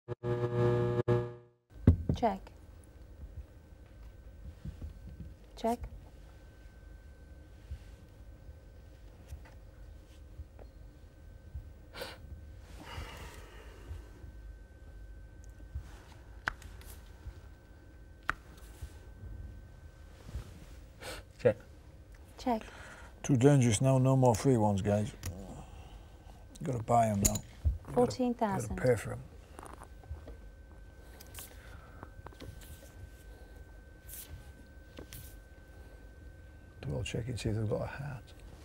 Check. Check. Check. Check. Too dangerous now, no more free ones, guys. You gotta buy them now. You 14,000. gotta pay for them. Double check and see if they've got a hat.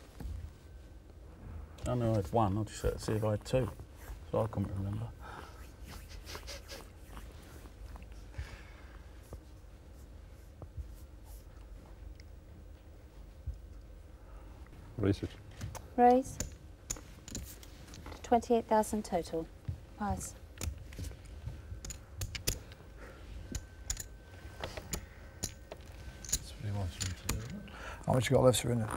I know I had one, I just had to see if I had two. So I couldn't remember. Raise it. Raise. 28,000 total. Pass. That's what he wants him to do. How much you got left, Serena?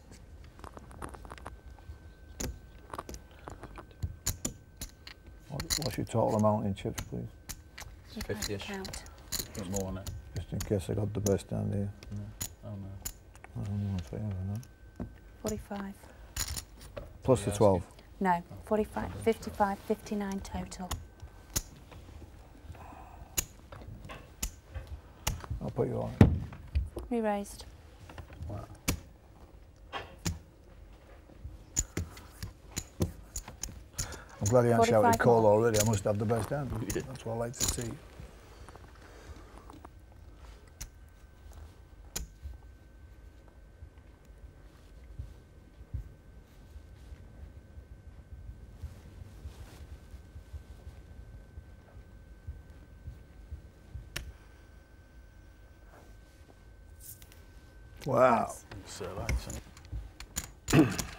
What's your total amount in chips, please? It's 50-ish. Count. A bit more on it. Just in case I got the best down there. No. Oh no. I don't know if I ever know. 45. Plus the 12. No, 45, 55, 59 total. I'll put you on. Re-raised. Wow. I'm glad you haven't 45 shouted call more. already. I must have the best hand. Yeah. That's what I like to see. Wow. Pass. So that's